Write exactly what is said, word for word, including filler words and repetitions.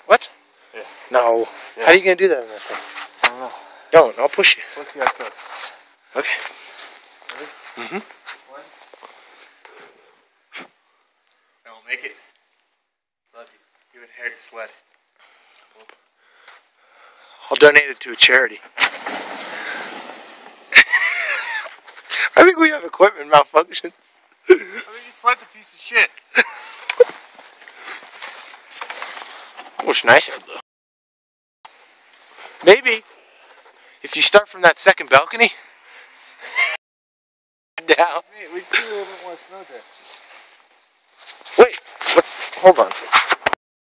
What? Yeah. No. Yeah. How are you going to do that in that thing? I don't know. Don't. I'll push you. Let's see how it goes. Okay. Ready? Mm-hmm. One. Don't make it. Love you. Give it hair to sled. I'll donate it to a charity. I think we have equipment malfunction. I mean, your sled's a piece of shit. Looks nice out though. Maybe if you start from that second balcony down. We just need a little bit more snow there. Wait, let's hold on.